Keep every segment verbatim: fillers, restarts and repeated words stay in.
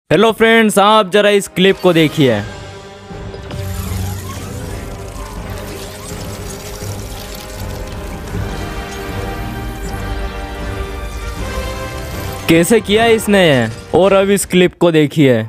Hello friends, आप जरा इस क्लिप को देखिए। कैसे किया इसने ये, और अब इस क्लिप को देखिए।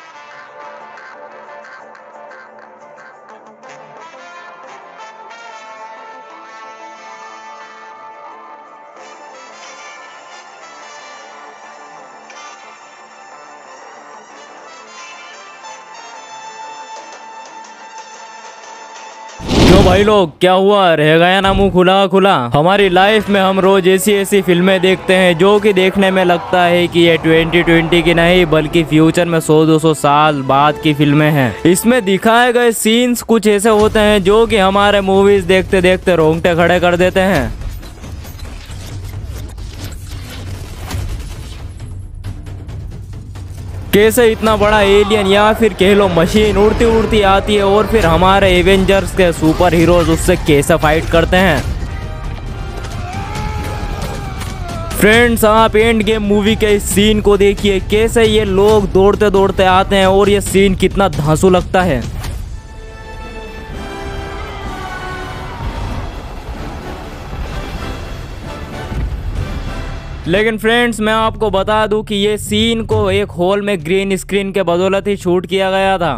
क्यों भाई लोग, क्या हुआ? रह गया ना मुंह खुला खुला? हमारी लाइफ में हम रोज ऐसी ऐसी फिल्में देखते हैं जो कि देखने में लगता है कि ये ट्वेंटी ट्वेंटी की नहीं बल्कि फ्यूचर में सौ दो सौ साल बाद की फिल्में हैं। इसमें दिखाए गए सीन्स कुछ ऐसे होते हैं जो कि हमारे मूवीज देखते देखते रोंगटे खड़े कर देते हैं। कैसे इतना बड़ा एलियन या फिर कह लो मशीन उड़ती उड़ती आती है और फिर हमारे एवेंजर्स के सुपर हीरोज उससे कैसे फाइट करते हैं। फ्रेंड्स, आप एंड गेम मूवी के इस सीन को देखिए। कैसे ये लोग दौड़ते दौड़ते आते हैं और ये सीन कितना धांसू लगता है। लेकिन फ्रेंड्स, मैं आपको बता दूं कि ये सीन को एक हॉल में ग्रीन स्क्रीन के बदौलत ही शूट किया गया था।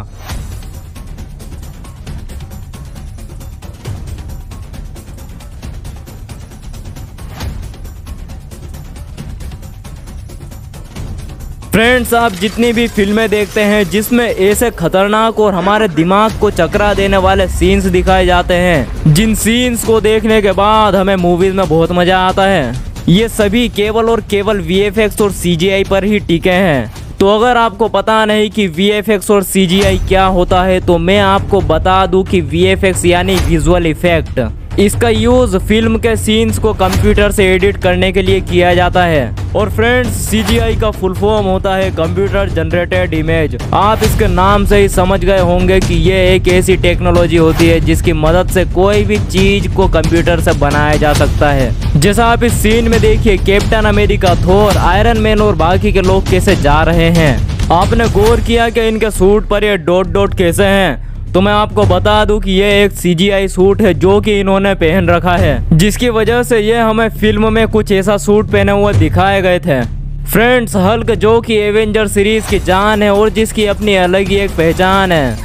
फ्रेंड्स, आप जितनी भी फिल्में देखते हैं जिसमें ऐसे खतरनाक और हमारे दिमाग को चकरा देने वाले सीन्स दिखाए जाते हैं, जिन सीन्स को देखने के बाद हमें मूवीज में बहुत मजा आता है, ये सभी केवल और केवल वी एफ एक्स और सी जी आई पर ही टिके हैं। तो अगर आपको पता नहीं कि वी एफ एक्स और सी जी आई क्या होता है तो मैं आपको बता दूं कि वी एफ एक्स यानी विजुअल इफेक्ट, इसका यूज फिल्म के सीन्स को कंप्यूटर से एडिट करने के लिए किया जाता है। और फ्रेंड्स, सी जी आई का फुल फॉर्म होता है कंप्यूटर जनरेटेड इमेज। आप इसके नाम से ही समझ गए होंगे कि ये एक ऐसी टेक्नोलॉजी होती है जिसकी मदद से कोई भी चीज को कंप्यूटर से बनाया जा सकता है। जैसा आप इस सीन में देखिए, Captain America, Thor, Iron Man और बाकी के लोग कैसे जा रहे हैं। आपने गौर किया कि इनके सूट पर ये डॉट डॉट कैसे हैं? तो मैं आपको बता दूं कि ये एक सी जी आई सूट है जो कि इन्होंने पहन रखा है, जिसकी वजह से ये हमें फिल्म में कुछ ऐसा सूट पहने हुए दिखाए गए थे। फ्रेंड्स, हल्क जो कि एवेंजर सीरीज की जान है और जिसकी अपनी अलग ही एक पहचान है।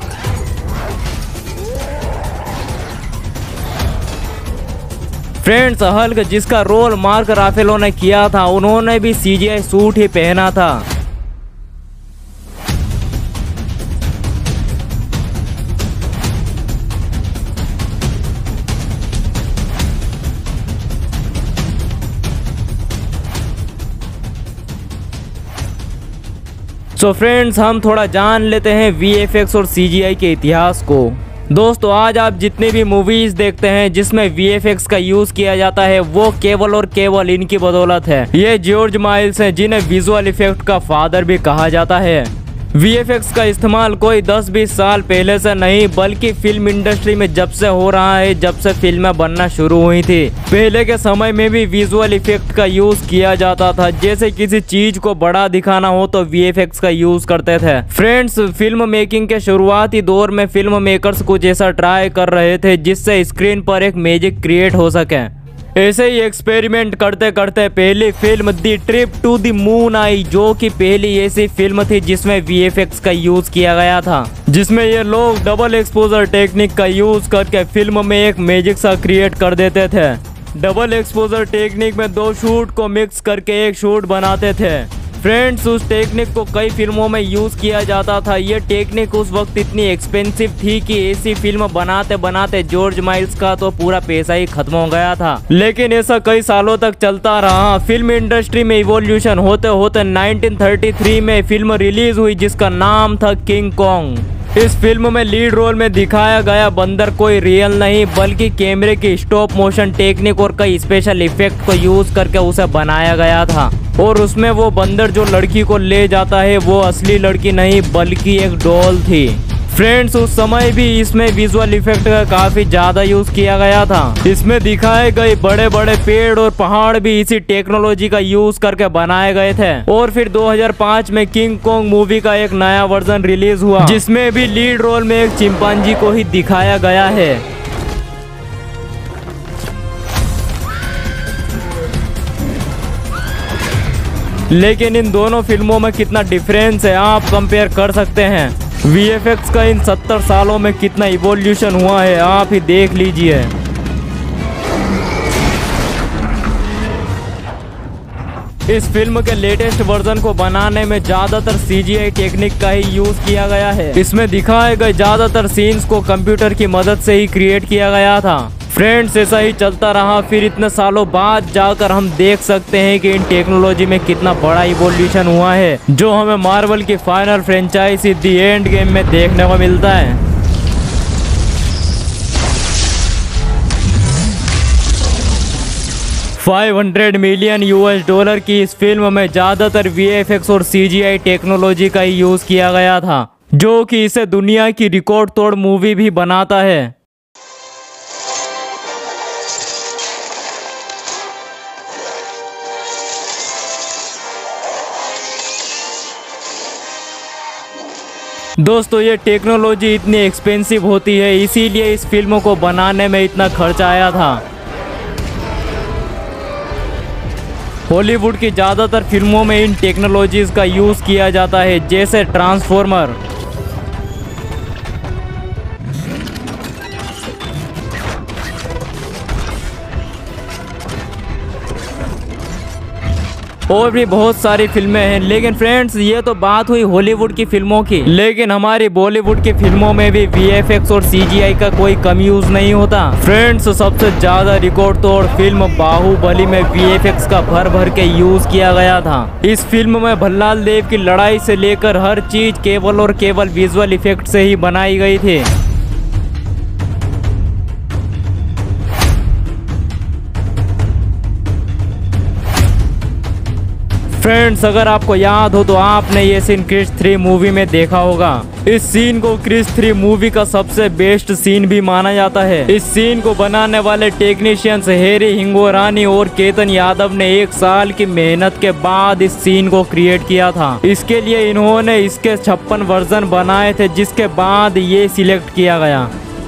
फ्रेंड्स, हल्क जिसका रोल मार्क राफेलो ने किया था, उन्होंने भी सी जी आई सूट ही पहना था। सो so फ्रेंड्स, हम थोड़ा जान लेते हैं वी एफ एक्स और सी जी आई के इतिहास को। दोस्तों, आज आप जितनी भी मूवीज देखते हैं जिसमें वी एफ एक्स का यूज किया जाता है वो केवल और केवल इनकी बदौलत है। ये जॉर्ज माइल्स हैं जिन्हें विजुअल इफेक्ट का फादर भी कहा जाता है। वी एफ एक्स का इस्तेमाल कोई दस बीस साल पहले से नहीं बल्कि फिल्म इंडस्ट्री में जब से हो रहा है, जब से फिल्में बनना शुरू हुई थी। पहले के समय में भी विजुअल इफेक्ट का यूज किया जाता था। जैसे किसी चीज को बड़ा दिखाना हो तो वी एफ एक्स का यूज करते थे। फ्रेंड्स, फिल्म मेकिंग के शुरुआती दौर में फिल्म मेकर्स कुछ ऐसा ट्राई कर रहे थे जिससे स्क्रीन पर एक मैजिक क्रिएट हो सके। ऐसे ही एक्सपेरिमेंट करते करते पहली film the trip to the moon आई, जो कि पहली ऐसी फिल्म थी जिसमें वी एफ एक्स का यूज किया गया था, जिसमें ये लोग डबल एक्सपोजर टेक्निक का यूज करके फिल्म में एक मैजिक सा क्रिएट कर देते थे। डबल एक्सपोजर टेक्निक में दो शूट को मिक्स करके एक शूट बनाते थे। फ्रेंड्स, उस टेक्निक को कई फिल्मों में यूज किया जाता था। ये टेक्निक उस वक्त इतनी एक्सपेंसिव थी कि ऐसी फिल्म बनाते बनाते जॉर्ज माइल्स का तो पूरा पैसा ही खत्म हो गया था। लेकिन ऐसा कई सालों तक चलता रहा। फिल्म इंडस्ट्री में इवोल्यूशन होते होते नाइनटीन थर्टी थ्री में फिल्म रिलीज हुई जिसका नाम था किंग कॉन्ग। इस फिल्म में लीड रोल में दिखाया गया बंदर कोई रियल नहीं बल्कि कैमरे की स्टॉप मोशन टेक्निक और कई स्पेशल इफेक्ट को यूज करके उसे बनाया गया था। और उसमें वो बंदर जो लड़की को ले जाता है वो असली लड़की नहीं बल्कि एक डॉल थी। फ्रेंड्स उस समय भी इसमें विजुअल इफेक्ट का काफी ज्यादा यूज किया गया था। इसमें दिखाए गए बड़े बड़े पेड़ और पहाड़ भी इसी टेक्नोलॉजी का यूज करके बनाए गए थे। और फिर दो हज़ार पाँच में किंग कॉन्ग मूवी का एक नया वर्जन रिलीज हुआ, जिसमें भी लीड रोल में एक चिंपांजी को ही दिखाया गया है। लेकिन इन दोनों फिल्मों में कितना डिफरेंस है आप कंपेयर कर सकते हैं। वी एफ एक्स का इन सत्तर सालों में कितना इवोल्यूशन हुआ है आप ही देख लीजिए। इस फिल्म के लेटेस्ट वर्जन को बनाने में ज्यादातर सी जी आई टेक्निक का ही यूज किया गया है। इसमें दिखाए गए ज्यादातर सीन्स को कंप्यूटर की मदद से ही क्रिएट किया गया था। फ्रेंड्स ऐसा ही चलता रहा, फिर इतने सालों बाद जाकर हम देख सकते हैं कि इन टेक्नोलॉजी में कितना बड़ा इवोल्यूशन हुआ है, जो हमें मार्वल की final franchise the Endgame में देखने को मिलता है। पाँच सौ मिलियन यूएस डॉलर की इस फिल्म में ज्यादातर वी एफ एक्स और सी जी आई टेक्नोलॉजी का ही यूज किया गया था, जो कि इसे दुनिया की रिकॉर्ड तोड़ मूवी भी बनाता है। दोस्तों ये टेक्नोलॉजी इतनी एक्सपेंसिव होती है, इसीलिए इस फिल्म को बनाने में इतना खर्च आया था। हॉलीवुड की ज़्यादातर फिल्मों में इन टेक्नोलॉजीज का यूज़ किया जाता है, जैसे ट्रांसफॉर्मर, और भी बहुत सारी फिल्में हैं। लेकिन फ्रेंड्स ये तो बात हुई हॉलीवुड की फिल्मों की, लेकिन हमारी बॉलीवुड की फिल्मों में भी वी एफ एक्स और सी जी आई का कोई कम यूज नहीं होता। फ्रेंड्स सबसे ज्यादा रिकॉर्ड तोड़ फिल्म बाहुबली में वी एफ एक्स का भर भर के यूज किया गया था। इस फिल्म में भल्लाल देव की लड़ाई से लेकर हर चीज केवल और केवल विजुअल इफेक्ट से ही बनाई गई थी। फ्रेंड्स अगर आपको याद हो तो आपने ये सीन क्रिस थ्री मूवी में देखा होगा। इस सीन को क्रिस थ्री मूवी का सबसे बेस्ट सीन भी माना जाता है। इस सीन को बनाने वाले टेक्नीशियंस हैरी हिंगोरानी और केतन यादव ने एक साल की मेहनत के बाद इस सीन को क्रिएट किया था। इसके लिए इन्होंने इसके छप्पन वर्जन बनाए थे, जिसके बाद ये सिलेक्ट किया गया।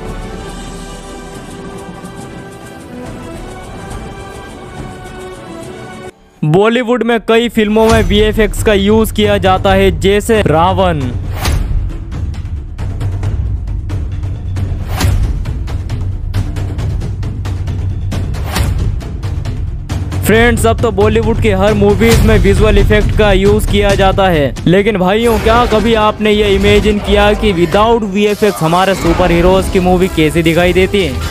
बॉलीवुड में कई फिल्मों में वी एफ एक्स का यूज किया जाता है, जैसे रावण, फ्रेंड्स अब तो बॉलीवुड की हर मूवीज में विजुअल इफेक्ट का यूज किया जाता है। लेकिन भाइयों क्या कभी आपने ये इमेजिन किया कि विदाउट वी एफ एक्स हमारे सुपर हीरोज की मूवी कैसी दिखाई देती है?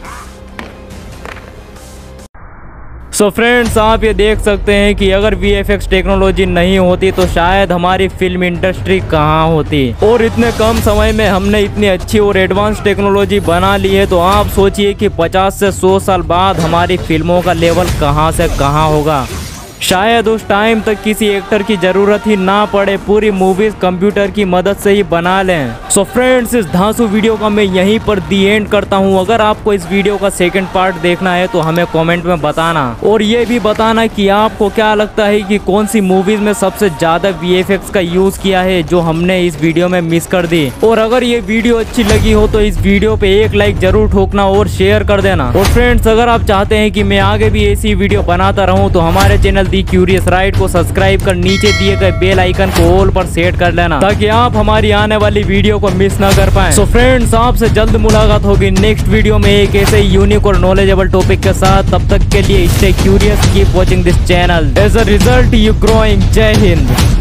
सो फ्रेंड्स आप ये देख सकते हैं कि अगर वी एफ एक्स टेक्नोलॉजी नहीं होती तो शायद हमारी फिल्म इंडस्ट्री कहाँ होती। और इतने कम समय में हमने इतनी अच्छी और एडवांस टेक्नोलॉजी बना ली है, तो आप सोचिए कि पचास से सौ साल बाद हमारी फिल्मों का लेवल कहाँ से कहाँ होगा। शायद उस टाइम तक किसी एक्टर की जरूरत ही ना पड़े, पूरी मूवीज कंप्यूटर की मदद से ही बना लें। सो फ्रेंड्स इस धांसू वीडियो का मैं यहीं पर दी एंड करता हूँ। अगर आपको इस वीडियो का सेकंड पार्ट देखना है तो हमें कमेंट में बताना, और ये भी बताना कि आपको क्या लगता है कि कौन सी मूवीज में सबसे ज्यादा वी एफ एक्स का यूज किया है, जो हमने इस वीडियो में मिस कर दी। और अगर ये वीडियो अच्छी लगी हो तो इस वीडियो पे एक लाइक जरूर ठोकना और शेयर कर देना। और फ्रेंड्स अगर आप चाहते हैं कि मैं आगे भी ऐसी वीडियो बनाता रहूँ तो हमारे चैनल दी क्यूरियस राइड को सब्सक्राइब कर नीचे दिए गए बेल आइकन को ऑल पर सेट कर लेना, ताकि आप हमारी आने वाली वीडियो को मिस ना कर पाएं। सो फ्रेंड्स आपसे जल्द मुलाकात होगी नेक्स्ट वीडियो में एक ऐसे यूनिक और नॉलेजेबल टॉपिक के साथ। तब तक के लिए stay curious, keep watching this channel. As a result you growing. जय हिंद।